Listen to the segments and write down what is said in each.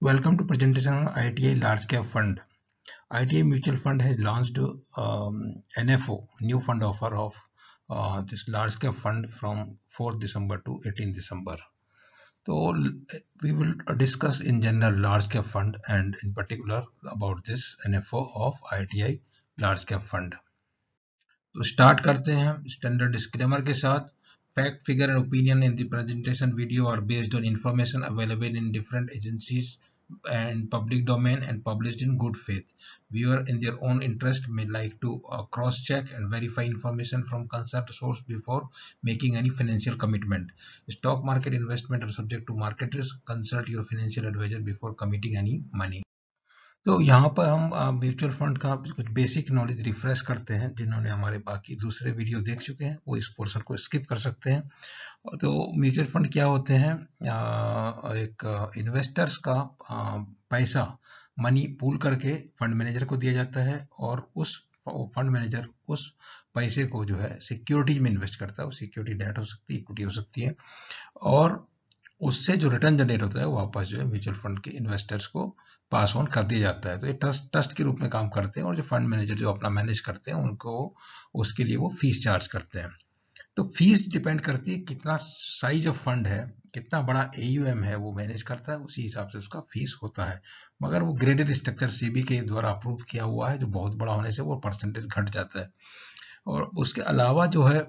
Welcome to presentation on ITI Large Cap Fund. ITI Mutual Fund has launched NFO, new fund offer of this large cap fund from 4th December to 18th December. So we will discuss in general large cap fund and in particular about this NFO of ITI Large Cap Fund. तो start करते हैं standard disclaimer के साथ. Fact, figure and opinion in the presentation video are based on information available in different agencies and public domain and published in good faith. Viewer in their own interest may like to cross-check and verify information from concerned source before making any financial commitment. Stock market investment are subject to market risk. Consult your financial advisor before committing any money. तो यहाँ पर हम mutual fund का कुछ basic knowledge refresh करते हैं. जिन्होंने हमारे बाकी दूसरे वीडियो देख चुके हैं वो इस पोर्शन को स्किप कर सकते हैं. तो म्यूचुअल फंड क्या होते हैं? एक इन्वेस्टर्स का पैसा मनी पूल करके फंड मैनेजर को दिया जाता है और उस फंड मैनेजर उस पैसे को जो है सिक्योरिटीज में इन्वेस्ट करता है. वो सिक्योरिटी डेट हो सकती है, इक्विटी हो सकती है, और उससे जो रिटर्न जनरेट होता है वो वापस जो है म्यूचुअल फंड के इन्वेस्टर्स को पास ऑन कर दिया जाता है. तो ये ट्रस्ट के रूप में काम करते हैं और जो फंड मैनेजर जो अपना मैनेज करते हैं उनको उसके लिए वो फीस चार्ज करते हैं. तो फीस डिपेंड करती है कितना साइज ऑफ फंड है, कितना बड़ा AUM है वो मैनेज करता है, उसी हिसाब से उसका फीस होता है. मगर वो ग्रेडेड स्ट्रक्चर सेबी के द्वारा अप्रूव किया हुआ है. जो बहुत बड़ा होने से वो परसेंटेज घट जाता है. और उसके अलावा जो है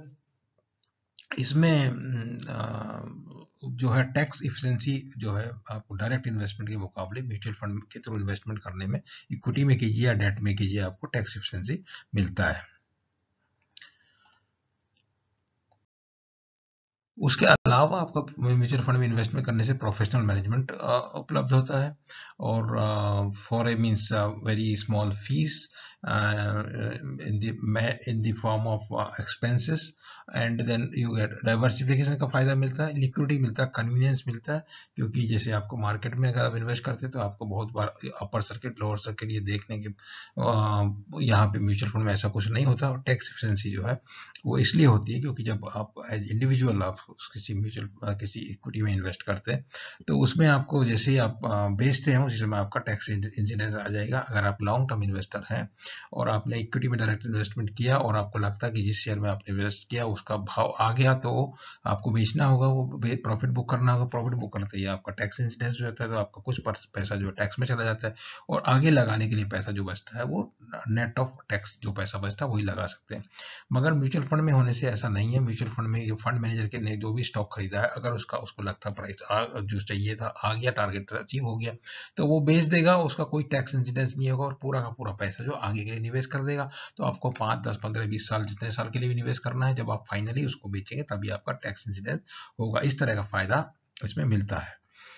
इसमें जो है टैक्स इफिशिएंसी जो है आपको डायरेक्ट इन्वेस्टमेंट के मुकाबले म्यूचुअल फंड के थ्रू इन्वेस्टमेंट करने में, इक्विटी में कीजिए या डेट में कीजिए, आपको टैक्स इफिशिएंसी मिलता है. उसके अलावा आपको म्यूचुअल फंड में इन्वेस्टमेंट करने से प्रोफेशनल मैनेजमेंट उपलब्ध होता है और for a means very small fees in the form of expenses, and then you get diversification का फायदा मिलता है, लिक्विडिटी मिलता है, कन्वीनियंस मिलता है. क्योंकि जैसे आपको मार्केट में अगर आप इन्वेस्ट करते हैं तो आपको बहुत बार अपर सर्किट लोअर सर्किट ये देखने के यहाँ पे म्यूचुअल फंड में ऐसा कुछ नहीं होता. और टैक्स एफिशिएंसी जो है वो इसलिए होती है क्योंकि जब आप एज इंडिविजुअल आप किसी इक्विटी में इन्वेस्ट करते हैं तो उसमें आपको जैसे ही आप बेचते हैं उसी समय आपका टैक्स इंसिडेंस आ जाएगा. अगर आप लॉन्ग टर्म इन्वेस्टर हैं और आपने इक्विटी में डायरेक्ट इन्वेस्टमेंट किया और आपको लगता है कि जिस शेयर में आपने इन्वेस्ट किया उसका भाव आ गया तो आपको बेचना होगा, वो प्रॉफिट बुक करना होगा. प्रॉफिट बुक करते ही आपका टैक्स इंसिडेंस जो होता है तो आपका कुछ पैसा जो टैक्स में चला जाता है और आगे लगाने के लिए पैसा जो बचता है वो नेट ऑफ टैक्स जो पैसा बचता है वही लगा सकते हैं. मगर म्यूचुअल फंड में होने से ऐसा नहीं है. म्यूचुअल फंड में जो फंड मैनेजर के ने जो भी स्टॉक खरीदा है, अगर उसको लगता प्राइस जो चाहिए था आ गया, टारगेट अचीव हो गया, तो वो बेच देगा. उसका कोई टैक्स इंसिडेंस नहीं होगा और पूरा का पूरा पैसा जो आगे के लिए निवेश कर देगा. तो आपको 5, 10, 15, 20 साल जितने साल के लिए भी निवेश करना है, जब आप फाइनली उसको बेचेंगे तभी आपका टैक्स इंसिडेंस होगा. इस तरह का फायदा इसमें मिलता है.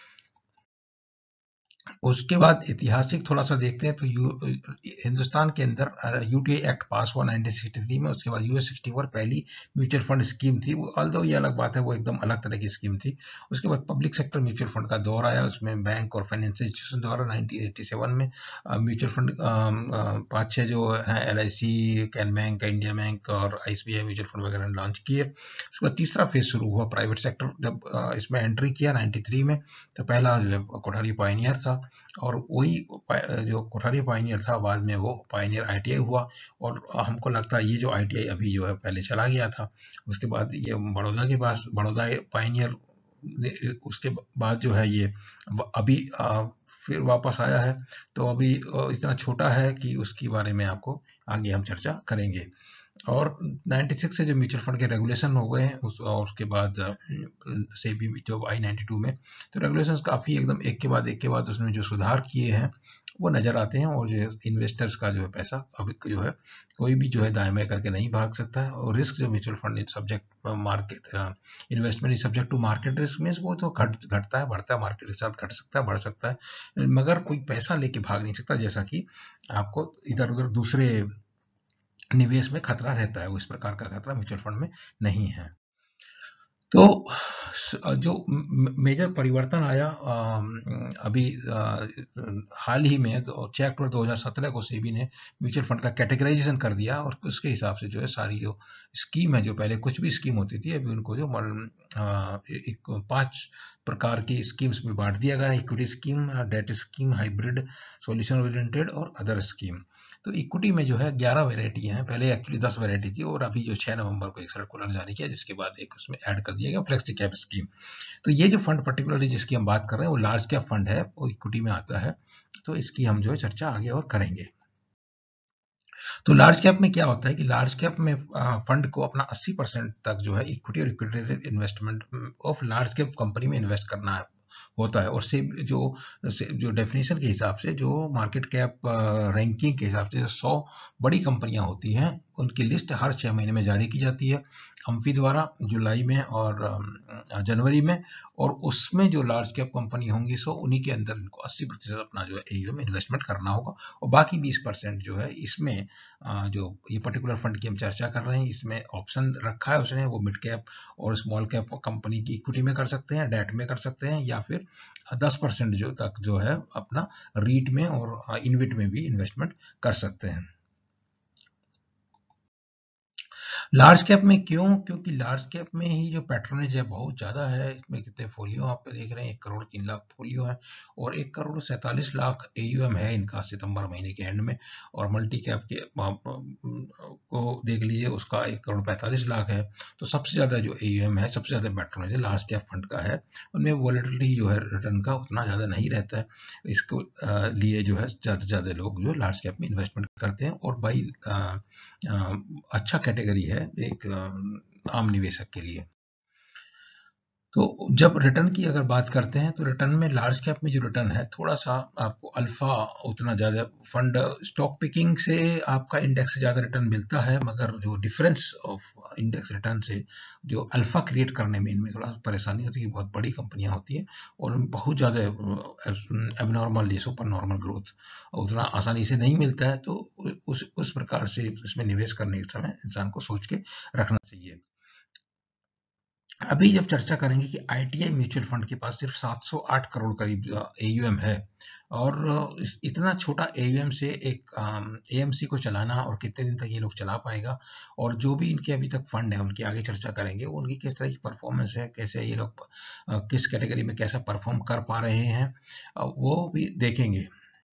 उसके बाद ऐतिहासिक थोड़ा सा देखते हैं तो हिंदुस्तान के अंदर यूटीआई एक्ट पास हुआ 1963 में. उसके बाद US 64 पहली म्यूचुअल फंड स्कीम थी. ऑल्दो ये अलग बात है, वो एकदम अलग तरह की स्कीम थी. उसके बाद पब्लिक सेक्टर म्यूचुअल फंड का दौर आया. उसमें बैंक और फाइनेंशियल इंस्टीट्यूशन द्वारा 1987 में म्यूचुअल फंड 5-6 जो है LIC, can bank, Indian bank और ICICI म्यूचुअल फंड वगैरह ने लॉन्च किए. उसके बाद तीसरा फेज शुरू हुआ प्राइवेट सेक्टर. जब इसमें एंट्री किया 93 में तो पहला जो है कोठारी पायनियर था और वही जो कोठारी पायनियर था बाद में वो पायनियर ITI हुआ. और हमको लगता है ये जो ITI अभी जो है पहले चला गया था, उसके बाद ये बड़ौदा के पास बड़ौदा पायनियर, उसके बाद जो है ये अभी फिर वापस आया है. तो अभी इतना छोटा है कि उसके बारे में आपको आगे हम चर्चा करेंगे. और 96 से जो म्यूचुअल फंड के रेगुलेशन हो गए हैं और उसके बाद सेबी जो आई 92 में, तो रेगुलेशंस काफ़ी एकदम एक के बाद उसमें जो सुधार किए हैं वो नज़र आते हैं. और जो इन्वेस्टर्स का जो है पैसा अभी जो है कोई भी जो है दाएं बाएं करके नहीं भाग सकता है. और रिस्क जो mutual fund subject market investment is subject to market risk में, वो तो घटता है बढ़ता है, मार्केट के साथ घट सकता है बढ़ सकता है, मगर कोई पैसा लेके भाग नहीं सकता. जैसा कि आपको इधर उधर दूसरे निवेश में खतरा रहता है, उस प्रकार का खतरा म्यूचुअल फंड में नहीं है. तो जो मेजर परिवर्तन आया अभी हाल ही में, तो 6 अक्टूबर 2017 को सेबी ने म्यूचुअल फंड का कैटेगराइजेशन कर दिया, और उसके हिसाब से जो है सारी जो स्कीम है, जो पहले कुछ भी स्कीम होती थी, अभी उनको जो एक 5 प्रकार की स्कीम्स में बांट दिया गया है: equity scheme, debt scheme, hybrid, solution oriented और अदर स्कीम। तो इक्विटी में जो है 11 वेराइटी हैं, पहले एक्चुअली 10 वेराइटी थी, और अभी जो 6 नवंबर को एक सर्कुलर जारी किया, जिसके बाद एक उसमें ऐड कर दिया गया फ्लेक्सी कैप स्कीम। तो ये जो फंड पर्टिकुलरली जिसकी हम बात कर रहे हैं वो लार्ज कैप फंड है, वो इक्विटी में आता है। तो इसकी हम जो है चर्चा आगे और करेंगे। तो लार्ज कैप में क्या होता है कि लार्ज कैप में फंड को अपना 80% तक जो है इक्विटी और equity investment of large cap company में इन्वेस्ट करना होता है। और से जो डेफिनेशन के हिसाब से, जो मार्केट कैप रैंकिंग के हिसाब से 100 बड़ी कंपनियां होती हैं, उनकी लिस्ट हर 6 महीने में जारी की जाती है अम्फी द्वारा, जुलाई में और जनवरी में। और उसमें जो लार्ज कैप कंपनी होंगी, सो उन्हीं के अंदर इनको 80% अपना जो है एयूएम इन्वेस्टमेंट करना होगा। और बाकी 20% जो है इसमें जो ये पर्टिकुलर फंड की हम चर्चा कर रहे हैं, इसमें ऑप्शन रखा है उसने, वो मिड कैप और स्मॉल कैप कंपनी की इक्विटी में कर सकते हैं, डेट में कर सकते हैं, या फिर 10% जो तक जो है अपना रीट में और इनविट में भी इन्वेस्टमेंट कर सकते हैं। लार्ज कैप में क्यों? क्योंकि लार्ज कैप में ही जो पैट्रोनेज है बहुत ज़्यादा है। इसमें कितने फोलियो आप देख रहे हैं, 1 करोड़ 3 लाख फोलियो है, और 1 करोड़ 47 लाख एयूएम है इनका सितंबर महीने के एंड में। और मल्टी कैप के को देख लीजिए, उसका 1 करोड़ 45 लाख है। तो सबसे ज़्यादा जो एयूएम है, सबसे ज़्यादा पैट्रोनेज है लार्ज कैप फंड का है। उनमें वॉलेटिलिटी जो है रिटर्न का उतना ज़्यादा नहीं रहता है। इसको लिए जो है ज़्यादा से ज़्यादा लोग जो लार्ज कैप में इन्वेस्टमेंट करते हैं, और बाई अच्छा कैटेगरी है एक आम निवेशक के लिए। तो जब रिटर्न की अगर बात करते हैं, तो रिटर्न में लार्ज कैप में जो रिटर्न है, थोड़ा सा आपको अल्फा उतना ज़्यादा, फंड स्टॉक पिकिंग से आपका इंडेक्स से ज़्यादा रिटर्न मिलता है, मगर जो डिफरेंस ऑफ इंडेक्स रिटर्न से जो अल्फा क्रिएट करने में इनमें थोड़ा परेशानी होती है। बहुत बड़ी कंपनियां होती हैं, और उनमें बहुत ज़्यादा एबनॉर्मल या सुपर नॉर्मल ग्रोथ उतना आसानी से नहीं मिलता है। तो उस प्रकार से इसमें निवेश करने के समय इंसान को सोच के रखना चाहिए। अभी जब चर्चा करेंगे कि आईटीआई म्यूचुअल फंड के पास सिर्फ 708 करोड़ करीब एयूएम है, और इतना छोटा एयूएम से एक एएमसी को चलाना, और कितने दिन तक ये लोग चला पाएगा, और जो भी इनके अभी तक फंड है उनकी आगे चर्चा करेंगे, उनकी किस तरह की परफॉर्मेंस है, कैसे ये लोग किस कैटेगरी में कैसा परफॉर्म कर पा रहे हैं, वो भी देखेंगे।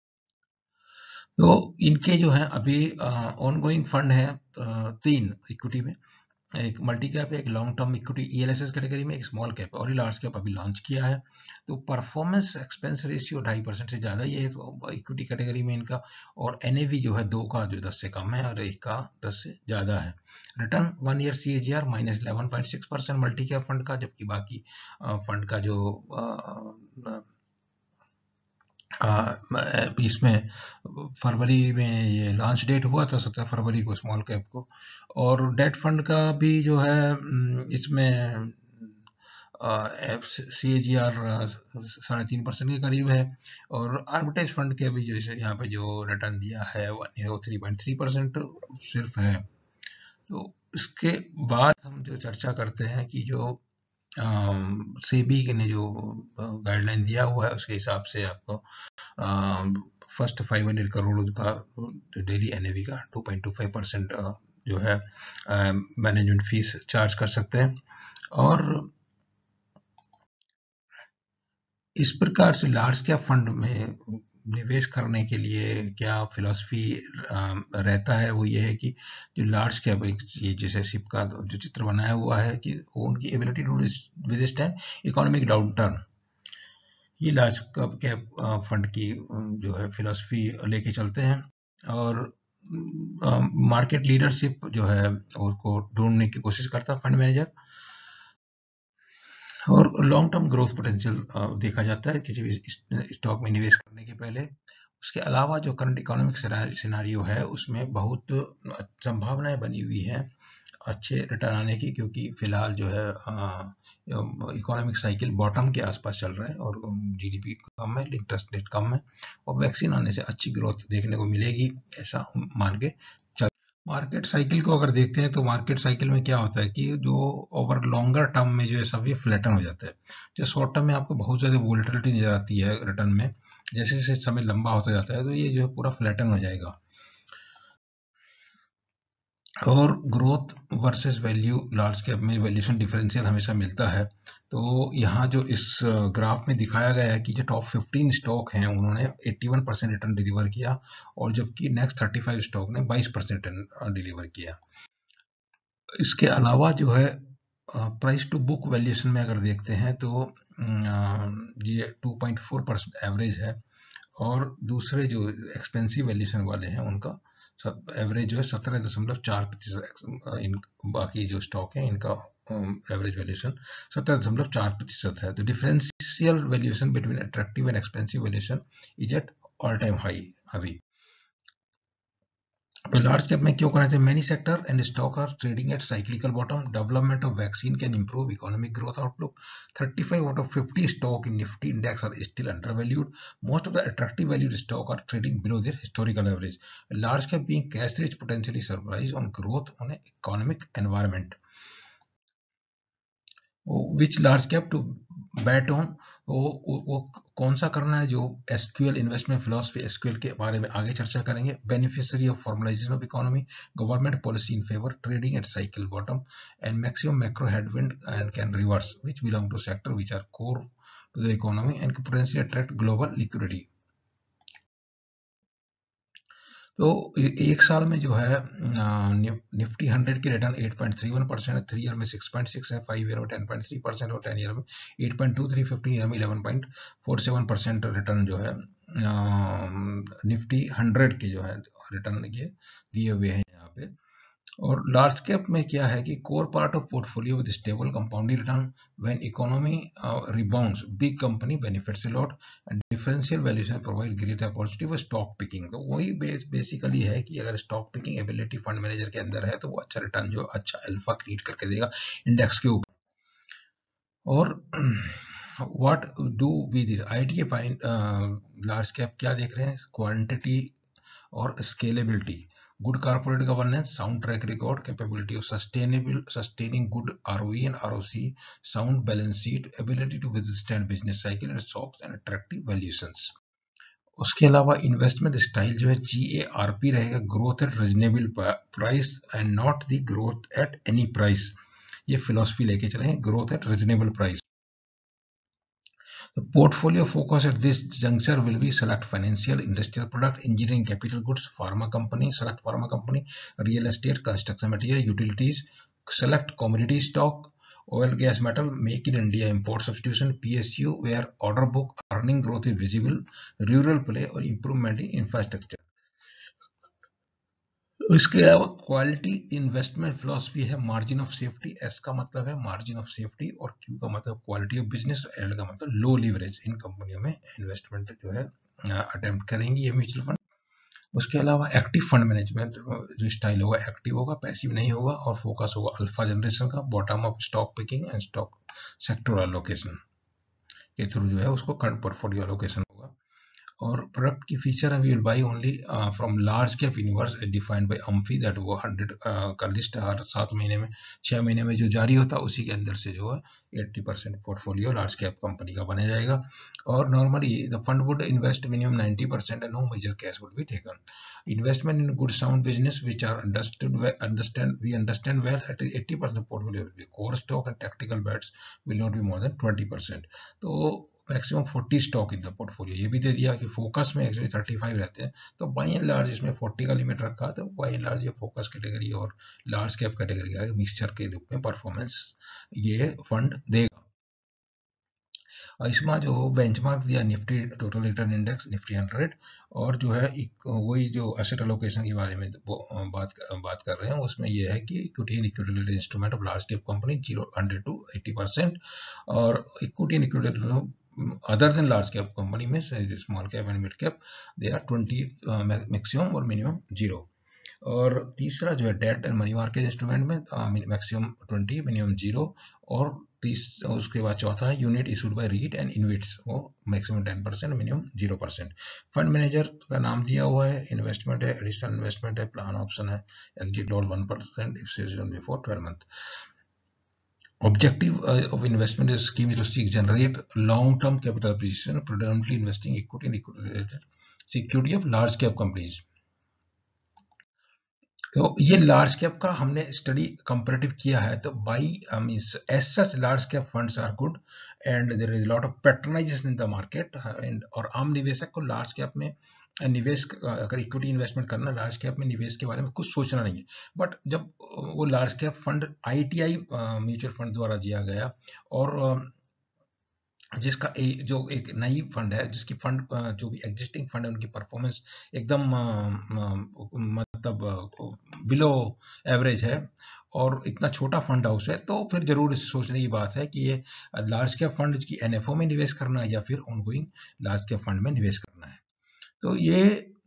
तो इनके जो है अभी ऑन गोइंग फंड है 3 इक्विटी में, एक मल्टी कैप है, एक long term equity ELSS category में, एक स्मॉल कैप और लार्ज कैप अभी लॉन्च किया है। तो परफॉर्मेंस एक्सपेंस रेशियो 2.5% से ज़्यादा ही है तो इक्विटी कैटेगरी में इनका, और एनएवी जो है 2 का जो 10 से कम है, और 1 का 10 से ज़्यादा है। Return 1 year CAGR -11.6% multi cap fund का, जबकि बाकी फंड का जो इसमें फरवरी में ये लॉन्च डेट हुआ था, 17 फरवरी को स्मॉल कैप को। और डेट फंड का भी जो है इसमें CAGR 3.5% के करीब है, और आर्बिट्रेज फंड के भी जैसे यहाँ पे जो रिटर्न दिया है वो 3.3% सिर्फ है। तो इसके बाद हम जो चर्चा करते हैं कि जो सेबी ने जो गाइडलाइन दिया हुआ है, उसके हिसाब से आपको फर्स्ट 500 करोड़ का डेली एनएवी का 2.25% जो है मैनेजमेंट फीस चार्ज कर सकते हैं। और इस प्रकार से लार्ज कैप फंड में निवेश करने के लिए क्या फिलॉसफी रहता है, वो ये है कि जो लार्ज कैप, ये जैसे सिप का जो चित्र बनाया हुआ है कि वो उनकी ability to withstand economic downturn, ये लार्ज कैप फंड की जो है फिलॉसफी लेके चलते हैं। और मार्केट लीडरशिप जो है उसको ढूंढने की कोशिश करता है फंड मैनेजर, और लॉन्ग टर्म ग्रोथ पोटेंशियल देखा जाता है किसी भी स्टॉक में निवेश करने के पहले। उसके अलावा जो करंट इकोनॉमिक सिनारियो है, उसमें बहुत संभावनाएं बनी हुई हैं अच्छे रिटर्न आने की, क्योंकि फिलहाल जो है इकोनॉमिक साइकिल बॉटम के आसपास चल रहा है, और जीडीपी कम है, इंटरेस्ट रेट कम है, और वैक्सीन आने से अच्छी ग्रोथ देखने को मिलेगी, ऐसा मान के मार्केट साइकिल को अगर देखते हैं तो मार्केट साइकिल में क्या होता है कि जो ओवर लॉन्गर टर्म में जो है सब ये फ्लैटन हो जाता है। जो शॉर्ट टर्म में आपको बहुत ज़्यादा वोलेटिलिटी नजर आती है रिटर्न में, जैसे जैसे समय लंबा होता जाता है तो ये जो है पूरा फ्लैटन हो जाएगा। और growth versus value, large cap में वैल्यूएशन डिफरेंशियल हमेशा मिलता है। तो यहाँ जो इस ग्राफ में दिखाया गया है कि जो टॉप 15 स्टॉक हैं उन्होंने 81% रिटर्न डिलीवर किया, और जबकि नेक्स्ट 35 स्टॉक ने 22% रिटर्न डिलीवर किया। इसके अलावा जो है प्राइस टू बुक वैल्यूएशन में अगर देखते हैं तो ये 2.4% एवरेज है, और दूसरे जो एक्सपेंसिव वैल्यूएशन वाले हैं उनका एवरेज जो है 17.4%। इन बाकी जो स्टॉक है इनका एवरेज वैल्यूएशन 17.4% है। तो differential valuation between attractive and expensive valuation is at all time high अभी। तो लार्ज कैप में क्यों करना चाहिए? Many sector and stock are trading at cyclical bottom, development of vaccine can improve economic growth outlook, 35 out of 50 stock in Nifty index are still undervalued. Most of the attractive valued stock are trading below their historical average. A large cap being cash rich potentially surprise on growth on an economic environment. Which large cap to bet on, वो कौन सा करना है? जो SQL investment philosophy, SQL के बारे में आगे चर्चा करेंगे। Beneficiary of formalisation of economy, government policy in favour, trading at cycle bottom, and maximum macro headwind and can reverse, which belong to sector which are core to the economy and potentially attract global liquidity. तो एक साल में जो है Nifty 100 की return 8.31% है, 3 year में 6.6 है, 5 ईयर में 10.3% और 10 ईयर में 8.23, 15 ईयर में 11.47% रिटर्न जो है निफ्टी 100 के जो है रिटर्न ये दिए हुए हैं यहाँ पे। और लार्ज कैप में क्या है कि core part of portfolio with stable compounding return, when economy rebounds big company benefits a lot, and differential valuation provide great opportunity for stock picking. तो वही बेसिकली है कि अगर stock picking ability fund manager के अंदर है तो वो अच्छा रिटर्न जो अच्छा अल्फा क्रिएट करके देगा इंडेक्स के ऊपर। और what do we this ITA find large cap क्या देख रहे हैं? क्वांटिटी और scalability, good corporate governance, sound track record, capability of sustaining good ROE and ROC, sound balance sheet, ability to withstand business cycle and shocks, and attractive valuations. उसके अलावा investment style जो है GARP रहेगा, growth at reasonable price and not the growth at any price. ये philosophy लेके चले, growth at reasonable price. The portfolio focus at this juncture will be select financial, industrial product, engineering, capital goods, pharma company, select pharma company, real estate, construction material, utilities, select commodity stock, oil, gas, metal, make in India, import substitution, PSU, where order book earning growth is visible, rural play और improvement in infrastructure. उसके अलावा quality investment philosophy है, margin of safety, S का मतलब है margin of safety और Q का मतलब क्वालिटी ऑफ बिजनेस, एल का मतलब लो लीवरेज। इन कंपनियों में इन्वेस्टमेंट जो है अटेम्प्ट करेंगी ये म्यूचुअल फंड। उसके अलावा एक्टिव फंड मैनेजमेंट जो स्टाइल होगा एक्टिव होगा, पैसिव नहीं होगा, और फोकस होगा अल्फा जनरेशन का, bottom up stock picking and stock sector allocation के थ्रू जो है उसको करंट पोर्टफोलियो एलोकेशन होगा। और प्रोडक्ट की फीचर है, we will buy only from large cap universe defined by AMFI, that वो 100 का लिस्ट हर 7 महीने में 6 महीने में जो जारी होता है उसी के अंदर से जो है 80% पोर्टफोलियो लार्ज कैप कंपनी का बना जाएगा। और normally the fund would invest minimum 90% and no major cash would be taken. Investment in good sound business which are we understand well at 80% portfolio will be core stock and tactical bets will not be more than 20%. तो maximum 40 stock in the portfolio, ये भी दे दिया कि focus में actually 35 रहते हैं, तो by and large इसमें 40 का लिमिट रखा, तो बाई एंड लार्ज ये फोकस कैटेगरी और लार्ज कैप कैटेगरी का मिक्सचर के रूप में परफॉर्मेंस ये फंड देगा। और इसमें जो बेंचमार्क दिया Nifty total return index Nifty 100, और जो है वही जो एसेट एलोकेशन के बारे में बात कर रहे हैं उसमें ये है कि equity and equity related instrument of large cap company 100 to 80%, और equity and equity other than large cap company में small cap and mid cap they are 20 maximum और minimum 0। और तीसरा जो है debt and money market instrument में maximum 20 minimum 0, और उसके बाद चौथा है unit issued by REIT and InvITs, वो मैक्सिमम 10%, मिनिमम 0%। फंड मैनेजर का नाम दिया हुआ है, इन्वेस्टमेंट है, एडिशनल इन्वेस्टमेंट है, प्लान ऑप्शन है, exit loss 1% if season before 12 month. Objective of investment scheme is to seek generate long-term capital appreciation, predominantly investing equity and equity-related security of large cap companies. तो ये large cap का हमने study comparative किया है, तो by means as such large cap funds are good and there is lot of patronisation in the market and, और आम निवेशक को लार्ज कैप में निवेश, अगर इक्विटी इन्वेस्टमेंट करना, लार्ज कैप में निवेश के बारे में कुछ सोचना नहीं है। बट जब वो large cap fund ITI mutual fund द्वारा दिया गया, और जिसका जो एक नई फंड है, जिसकी फंड जो भी एग्जिस्टिंग फंड है उनकी परफॉर्मेंस एकदम मतलब बिलो एवरेज है, और इतना छोटा फंड हाउस है, तो फिर जरूर सोचने की बात है कि ये लार्ज कैप फंड की NFO में निवेश करना है या फिर ऑनगोइंग लार्ज कैप फंड में निवेश करना है। तो ये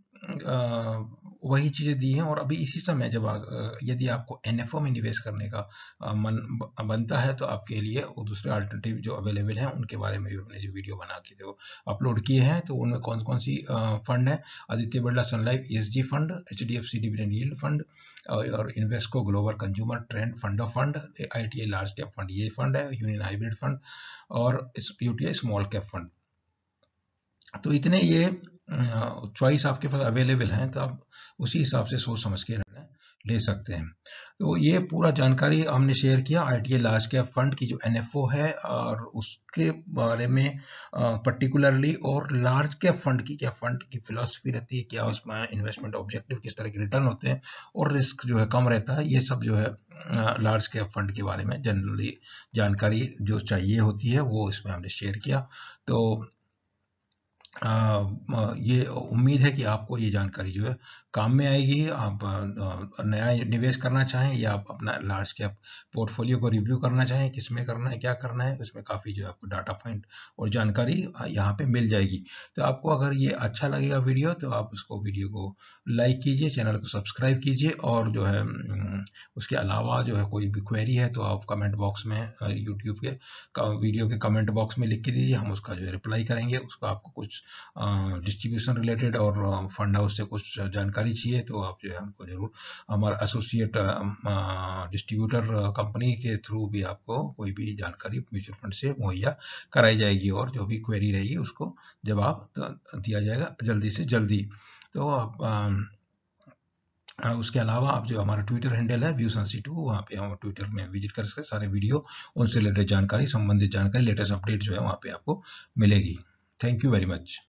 वही चीजें दी हैं। और अभी इसी समय जब यदि आपको NFO में निवेश करने का मन बनता है, तो आपके लिए वो दूसरे अल्टरनेटिव जो अवेलेबल हैं उनके बारे में भी अपने जो वीडियो बना के जो अपलोड किए हैं, तो उनमें कौन कौन सी फंड है, Aditya Birla sun life ESG fund, HDFC dividend yield fund, और Invesco global consumer trend fund of fund, ITI large cap fund ये फंड है, यूनियन हाइब्रिड फंड, और UTI स्मॉल कैप फंड। तो इतने ये चॉइस आपके पास अवेलेबल हैं, तो आप उसी हिसाब से सोच समझ के निर्णय ले सकते हैं। तो ये पूरा जानकारी हमने शेयर किया ITI लार्ज कैप फंड की जो NFO है और उसके बारे में पर्टिकुलरली, और लार्ज कैप फंड की क्या फंड की फिलॉसफी रहती है, क्या उसमें इन्वेस्टमेंट ऑब्जेक्टिव, किस तरह के रिटर्न होते हैं, और रिस्क जो है कम रहता है, ये सब जो है लार्ज कैप फंड के बारे में जनरली जानकारी जो चाहिए होती है वो इसमें हमने शेयर किया। तो ये उम्मीद है कि आपको ये जानकारी जो है काम में आएगी। आप नया निवेश करना चाहें या आप अपना लार्ज कैप पोर्टफोलियो को रिव्यू करना चाहें, किसमें करना है, क्या करना है, उसमें काफ़ी जो है आपको डाटा पॉइंट और जानकारी यहाँ पे मिल जाएगी। तो आपको अगर ये अच्छा लगेगा वीडियो, तो आप उसको वीडियो को लाइक कीजिए, चैनल को सब्सक्राइब कीजिए, और जो है उसके अलावा जो है कोई भी क्वेरी है तो आप कमेंट बॉक्स में यूट्यूब के वीडियो के कमेंट बॉक्स में लिख के दीजिए, हम उसका जो है रिप्लाई करेंगे। उसको आपको कुछ डिस्ट्रीब्यूशन रिलेटेड और फंड हाउस से कुछ जानकारी चाहिए, तो आप जो है हमको जरूर, हमारा एसोसिएट डिस्ट्रीब्यूटर कंपनी के थ्रू भी आपको कोई भी जानकारी म्यूचुअल फंड से मुहैया कराई जाएगी, और जो भी क्वेरी रहेगी उसको जवाब दिया जाएगा जल्दी से जल्दी। तो आप उसके अलावा आप जो हमारा ट्विटर हैंडल है Viewsonsy2, वहाँ पे हम ट्विटर में विजिट कर सकते हैं, सारे वीडियो, उनसे रिलेटेड जानकारी, संबंधित जानकारी, लेटेस्ट अपडेट जो है वहाँ पे आपको मिलेगी। Thank you very much.